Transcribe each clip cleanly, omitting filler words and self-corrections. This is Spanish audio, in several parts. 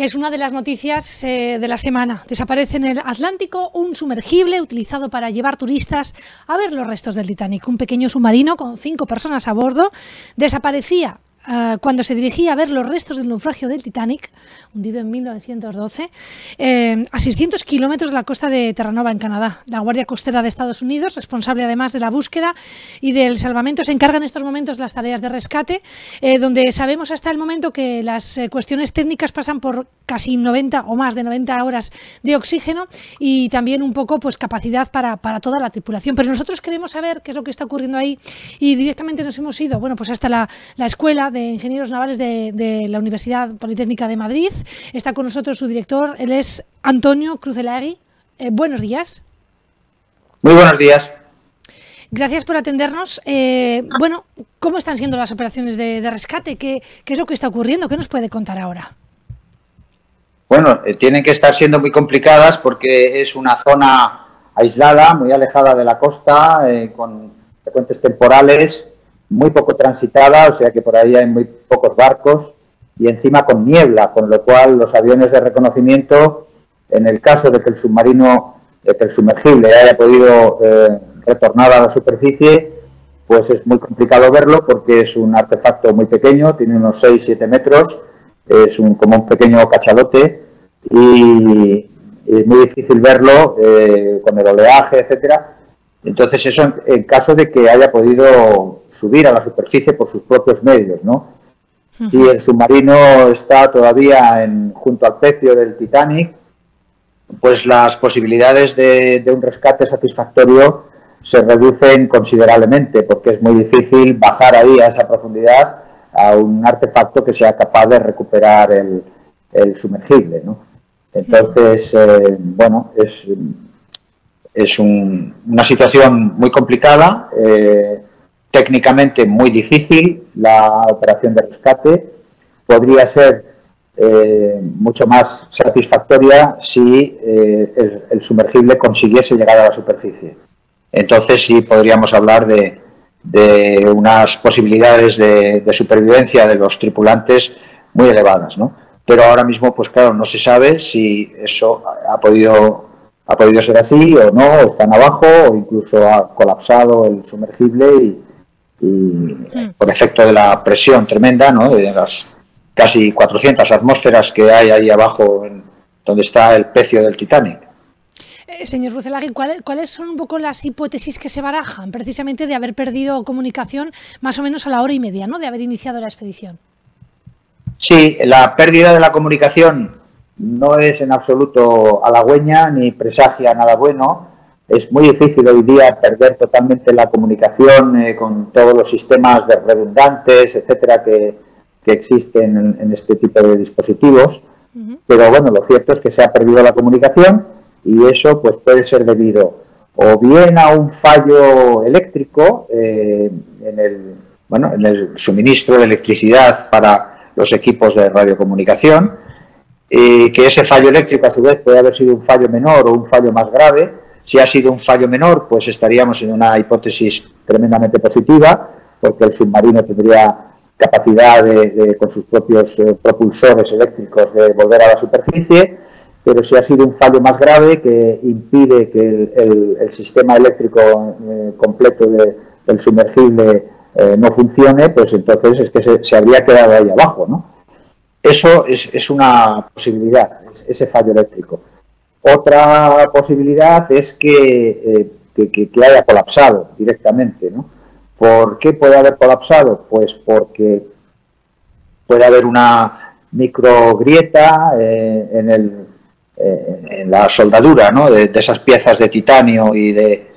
Es una de las noticias de la semana. Desaparece en el Atlántico un sumergible utilizado para llevar turistas a ver los restos del Titanic. Un pequeño submarino con 5 personas a bordo desaparecía cuando se dirigía a ver los restos del naufragio del Titanic, hundido en 1912, a 600 kilómetros de la costa de Terranova, en Canadá. La Guardia Costera de Estados Unidos, responsable además de la búsqueda y del salvamento, se encarga en estos momentos de las tareas de rescate, donde sabemos hasta el momento que las cuestiones técnicas pasan por casi 90 o más de 90 horas de oxígeno y también un poco pues capacidad para toda la tripulación. Pero nosotros queremos saber qué es lo que está ocurriendo ahí y directamente nos hemos ido, bueno, pues hasta la escuela de Ingenieros Navales de la Universidad Politécnica de Madrid. Está con nosotros su director, él es Antonio Crucelegui. Buenos días. Muy buenos días. Gracias por atendernos. Bueno, ¿cómo están siendo las operaciones de rescate? ¿Qué es lo que está ocurriendo? ¿Qué nos puede contar ahora? Bueno, tienen que estar siendo muy complicadas porque es una zona aislada, muy alejada de la costa, con frecuentes temporales, muy poco transitada, o sea que por ahí hay muy pocos barcos y encima con niebla, con lo cual los aviones de reconocimiento, en el caso de que el submarino, que el sumergible haya podido retornar a la superficie, pues es muy complicado verlo porque es un artefacto muy pequeño, tiene unos 6-7 metros, es como un pequeño cachalote y es muy difícil verlo con el oleaje, etcétera. Entonces eso en caso de que haya podido subir a la superficie por sus propios medios, ¿no? Si el submarino está todavía junto al pecio del Titanic, pues las posibilidades de un rescate satisfactorio se reducen considerablemente, porque es muy difícil bajar ahí a esa profundidad a un artefacto que sea capaz de recuperar el sumergible, ¿no? Entonces, bueno, es una situación muy complicada, técnicamente muy difícil. La operación de rescate podría ser mucho más satisfactoria si el sumergible consiguiese llegar a la superficie. Entonces sí podríamos hablar de unas posibilidades de supervivencia de los tripulantes muy elevadas, ¿no? Pero ahora mismo, pues claro, no se sabe si eso ha podido ser así o no, o están abajo o incluso ha colapsado el sumergible y por efecto de la presión tremenda, ¿no?, de las casi 400 atmósferas que hay ahí abajo donde está el pecio del Titanic. Señor Crucelegui, ¿cuáles son un poco las hipótesis que se barajan precisamente de haber perdido comunicación más o menos a la hora y media, ¿no?, de haber iniciado la expedición? Sí, la pérdida de la comunicación no es en absoluto halagüeña ni presagia nada bueno. Es muy difícil hoy día perder totalmente la comunicación con todos los sistemas de redundantes, etcétera, que existen en este tipo de dispositivos. Pero bueno, lo cierto es que se ha perdido la comunicación y eso pues puede ser debido o bien a un fallo eléctrico en el suministro de electricidad para los equipos de radiocomunicación, que ese fallo eléctrico a su vez puede haber sido un fallo menor o un fallo más grave. Si ha sido un fallo menor, pues estaríamos en una hipótesis tremendamente positiva, porque el submarino tendría capacidad con sus propios propulsores eléctricos de volver a la superficie. Pero si ha sido un fallo más grave que impide que el sistema eléctrico completo del sumergible no funcione, pues entonces es que se habría quedado ahí abajo, ¿no? Eso es una posibilidad, ese fallo eléctrico. Otra posibilidad es que haya colapsado directamente, ¿no? ¿Por qué puede haber colapsado? Pues porque puede haber una microgrieta en la soldadura, ¿no?, de esas piezas de titanio y de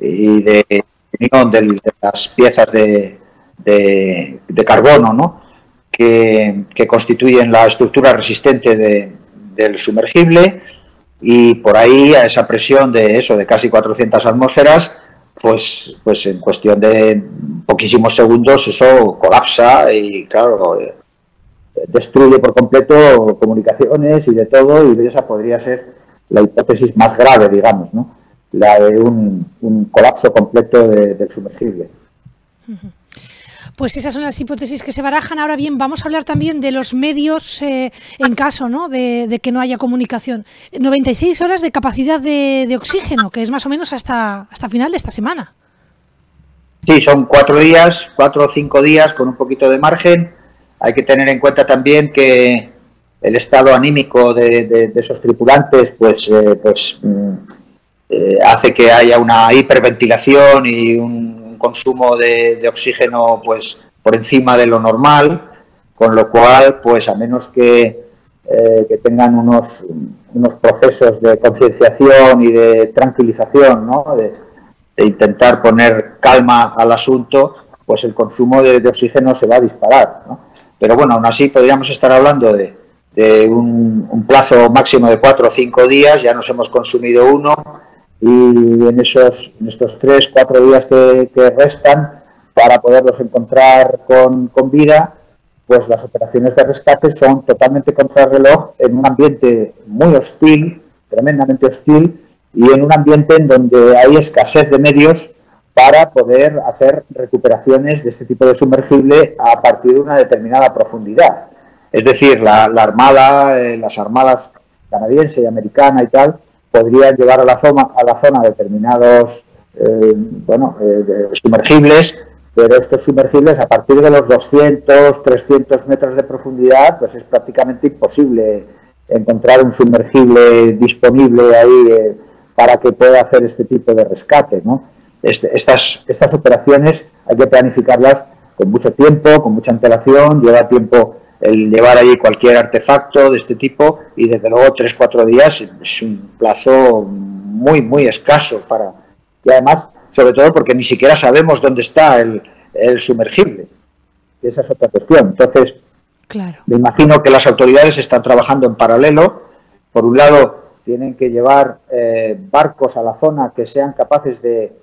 las piezas de carbono, ¿no?, que constituyen la estructura resistente del sumergible, y por ahí a esa presión de casi 400 atmósferas, pues en cuestión de poquísimos segundos eso colapsa y claro, destruye por completo comunicaciones y de todo, y esa podría ser la hipótesis más grave, digamos, ¿no?, la de un colapso completo del sumergible. Pues esas son las hipótesis que se barajan. Ahora bien, vamos a hablar también de los medios en caso, ¿no?, de que no haya comunicación. 96 horas de capacidad de oxígeno, que es más o menos hasta final de esta semana. Sí, son 4 o 5 días con un poquito de margen. Hay que tener en cuenta también que el estado anímico de esos tripulantes hace que haya una hiperventilación y un consumo de oxígeno pues por encima de lo normal, con lo cual pues a menos que tengan unos procesos de concienciación y de tranquilización, ¿no?, de intentar poner calma al asunto, pues el consumo de oxígeno se va a disparar, ¿no? Pero bueno, aún así podríamos estar hablando de un plazo máximo de 4 o 5 días, ya nos hemos consumido uno, y en estos 3 o 4 días que restan, para poderlos encontrar con vida, pues las operaciones de rescate son totalmente contrarreloj en un ambiente muy hostil, tremendamente hostil, y en un ambiente en donde hay escasez de medios para poder hacer recuperaciones de este tipo de sumergible a partir de una determinada profundidad. Es decir, la Armada, las armadas canadiense y americana y tal, podrían llevar a la zona determinados sumergibles, pero estos sumergibles a partir de los 200, 300 metros de profundidad, pues es prácticamente imposible encontrar un sumergible disponible ahí para que pueda hacer este tipo de rescate, ¿no? Estas operaciones hay que planificarlas con mucho tiempo, con mucha antelación, lleva tiempo el llevar allí cualquier artefacto de este tipo, y desde luego 3 o 4 días es un plazo muy, muy escaso y además, sobre todo porque ni siquiera sabemos dónde está el sumergible. Esa es otra cuestión. Entonces, claro, me imagino que las autoridades están trabajando en paralelo. Por un lado, tienen que llevar barcos a la zona que sean capaces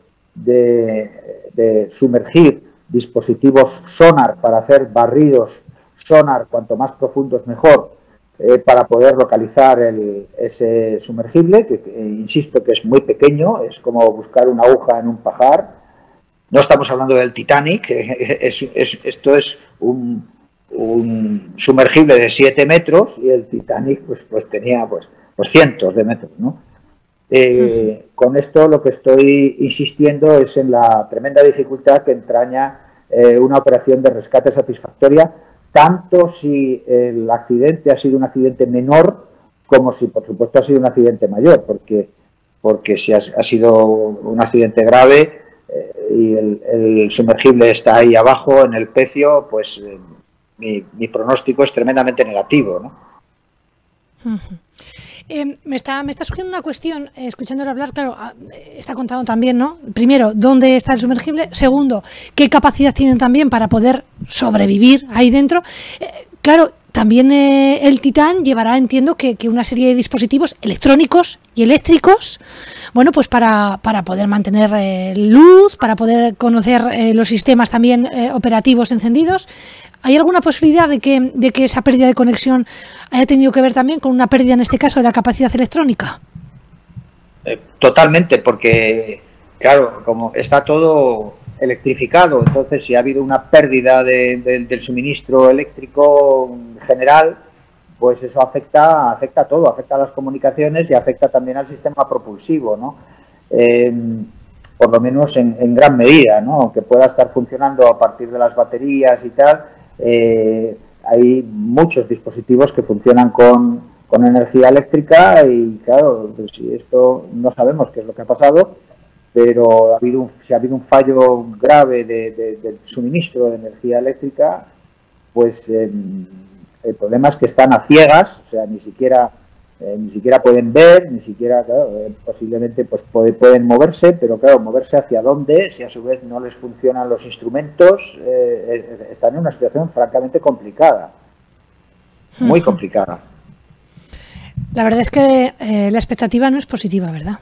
de sumergir dispositivos sonar para hacer barridos sonar, cuanto más profundos mejor, para poder localizar ese sumergible, que insisto que es muy pequeño, es como buscar una aguja en un pajar. No estamos hablando del Titanic, esto es un sumergible de 7 metros y el Titanic pues tenía pues cientos de metros, ¿no? Con esto lo que estoy insistiendo es en la tremenda dificultad que entraña una operación de rescate satisfactoria, tanto si el accidente ha sido un accidente menor como si por supuesto ha sido un accidente mayor, porque si ha sido un accidente grave y el sumergible está ahí abajo en el pecio, pues mi pronóstico es tremendamente negativo, ¿no? Me está surgiendo una cuestión, escuchándolo hablar, claro, está contado también, ¿no? Primero, ¿dónde está el sumergible? Segundo, ¿qué capacidad tienen también para poder sobrevivir ahí dentro? Claro, también el Titán llevará, entiendo, que una serie de dispositivos electrónicos y eléctricos, bueno, pues para poder mantener luz, para poder conocer los sistemas también operativos encendidos. ¿Hay alguna posibilidad de que esa pérdida de conexión haya tenido que ver también con una pérdida, en este caso, de la capacidad electrónica? Totalmente, porque, claro, como está todo electrificado, entonces si ha habido una pérdida del suministro eléctrico general, pues eso afecta a todo, afecta a las comunicaciones y afecta también al sistema propulsivo, ¿no? Por lo menos en gran medida, ¿no? Aunque pueda estar funcionando a partir de las baterías y tal, hay muchos dispositivos que funcionan con energía eléctrica y claro, pues si esto no sabemos qué es lo que ha pasado, pero si ha habido un fallo grave del suministro de energía eléctrica, pues el problema es que están a ciegas, o sea, ni siquiera pueden ver, ni siquiera, claro, posiblemente pues pueden moverse, pero claro, moverse hacia dónde, si a su vez no les funcionan los instrumentos, están en una situación francamente complicada, muy complicada. La verdad es que la expectativa no es positiva, ¿verdad?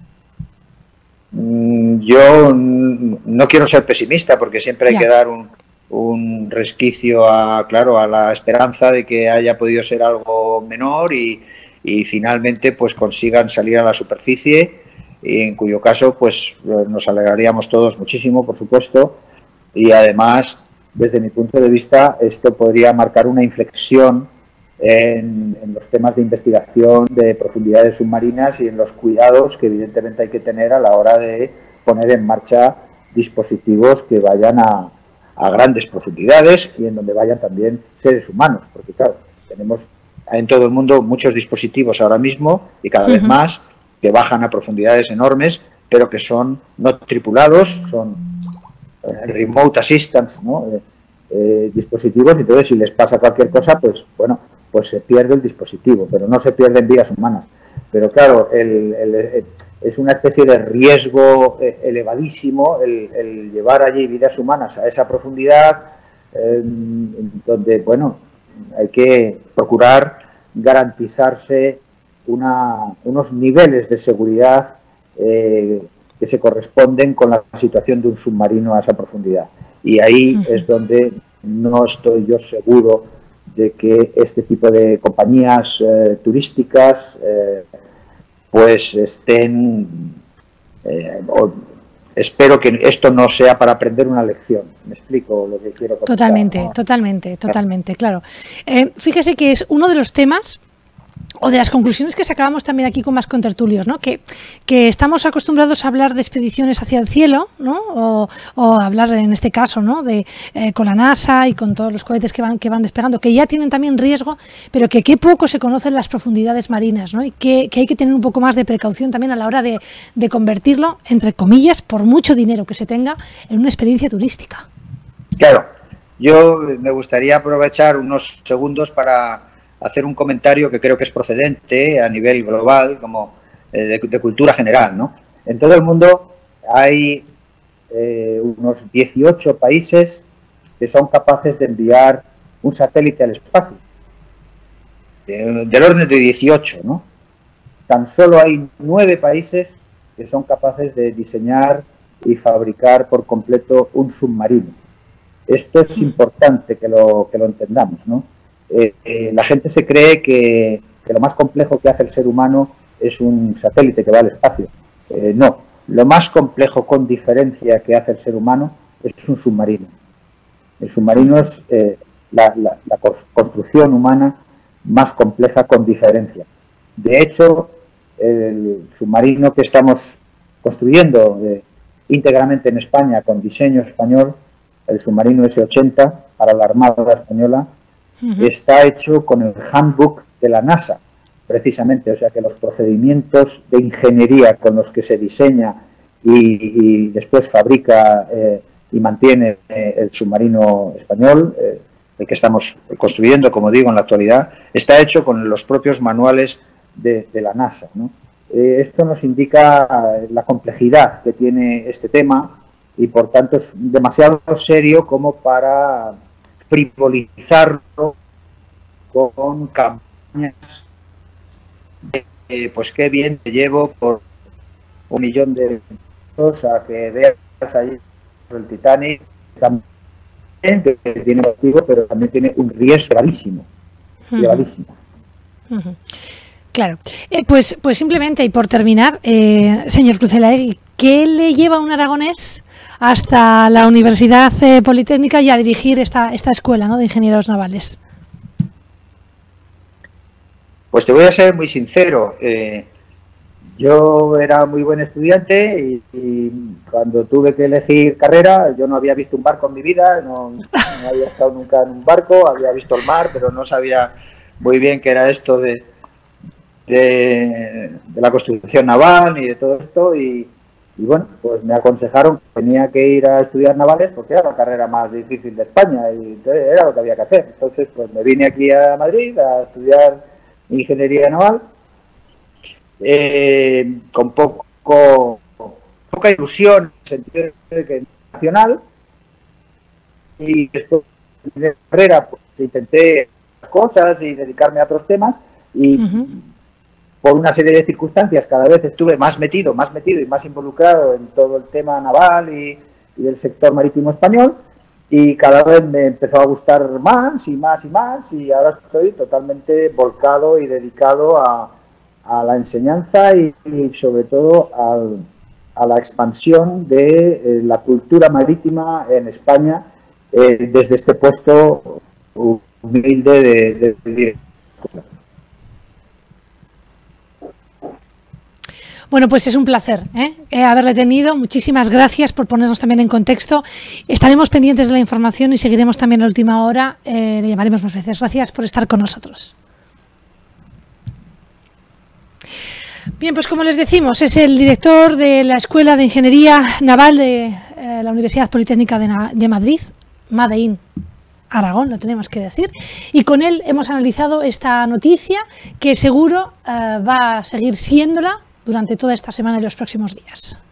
Yo no quiero ser pesimista porque siempre hay que dar un resquicio a la esperanza de que haya podido ser algo menor y finalmente pues consigan salir a la superficie, y en cuyo caso pues nos alegraríamos todos muchísimo, por supuesto, y además desde mi punto de vista, esto podría marcar una inflexión en los temas de investigación de profundidades submarinas y en los cuidados que evidentemente hay que tener a la hora de poner en marcha dispositivos que vayan a grandes profundidades y en donde vayan también seres humanos, porque claro, tenemos en todo el mundo muchos dispositivos ahora mismo y cada vez más que bajan a profundidades enormes, pero que son no tripulados, son remote assistance, ¿no? Dispositivos, y entonces si les pasa cualquier cosa, pues bueno, pues se pierde el dispositivo, pero no se pierden vidas humanas. Pero claro, es una especie de riesgo elevadísimo el llevar allí vidas humanas a esa profundidad, donde, bueno, hay que procurar garantizarse unos niveles de seguridad que se corresponden con la situación de un submarino a esa profundidad. Y ahí es donde no estoy yo seguro de que este tipo de compañías turísticas pues estén... espero que esto no sea para aprender una lección. ¿Me explico lo que quiero comentar? Totalmente, ¿no? totalmente, claro. Fíjese que es uno de los temas o de las conclusiones que sacábamos también aquí con más contertulios, ¿no? Que estamos acostumbrados a hablar de expediciones hacia el cielo, ¿no? O hablar en este caso, ¿no? De con la NASA y con todos los cohetes que van despegando, que ya tienen también riesgo, pero que qué poco se conocen las profundidades marinas, ¿no? Y que hay que tener un poco más de precaución también a la hora de convertirlo, entre comillas, por mucho dinero que se tenga, en una experiencia turística. Claro, yo me gustaría aprovechar unos segundos para hacer un comentario que creo que es procedente a nivel global, como de cultura general, ¿no? En todo el mundo hay unos 18 países que son capaces de enviar un satélite al espacio, del orden de 18, ¿no? Tan solo hay 9 países que son capaces de diseñar y fabricar por completo un submarino. Esto es importante que lo entendamos, ¿no? La gente se cree que lo más complejo que hace el ser humano es un satélite que va al espacio. No, lo más complejo con diferencia que hace el ser humano es un submarino. El submarino es la construcción humana más compleja con diferencia. De hecho, el submarino que estamos construyendo íntegramente en España con diseño español, el submarino S-80 para la Armada Española, está hecho con el handbook de la NASA, precisamente, o sea que los procedimientos de ingeniería con los que se diseña y después fabrica y mantiene el submarino español, el que estamos construyendo, como digo, en la actualidad, está hecho con los propios manuales de la NASA, ¿no? Esto nos indica la complejidad que tiene este tema y, por tanto, es demasiado serio como para frivolizarlo con campañas de, pues qué bien te llevo por 1 millón de euros a que veas ahí el Titanic, también que tiene motivo, pero también tiene un riesgo gravísimo, gravísimo. Claro, pues simplemente, y por terminar, señor Cruzelaegui, ¿qué le lleva a un aragonés hasta la Universidad Politécnica y a dirigir esta escuela, ¿no?, de ingenieros navales? Pues te voy a ser muy sincero. Yo era muy buen estudiante y cuando tuve que elegir carrera, yo no había visto un barco en mi vida, no había estado nunca en un barco, había visto el mar, pero no sabía muy bien qué era esto de la construcción naval ni de todo esto y bueno, pues me aconsejaron que tenía que ir a estudiar navales porque era la carrera más difícil de España y entonces era lo que había que hacer. Entonces pues me vine aquí a Madrid a estudiar ingeniería naval con poca ilusión en el sentido de que nacional, y después de carrera pues intenté cosas y dedicarme a otros temas y por una serie de circunstancias cada vez estuve más metido y más involucrado en todo el tema naval y del sector marítimo español, y cada vez me empezó a gustar más y más y más, y ahora estoy totalmente volcado y dedicado a la enseñanza y sobre todo a la expansión de la cultura marítima en España, desde este puesto humilde de director. Bueno, pues es un placer haberle tenido. Muchísimas gracias por ponernos también en contexto. Estaremos pendientes de la información y seguiremos también a la última hora. Le llamaremos más veces. Gracias por estar con nosotros. Bien, pues como les decimos, es el director de la Escuela de Ingeniería Naval de la Universidad Politécnica de Madrid, Made in Aragón, lo tenemos que decir, y con él hemos analizado esta noticia que seguro va a seguir siéndola durante toda esta semana y los próximos días.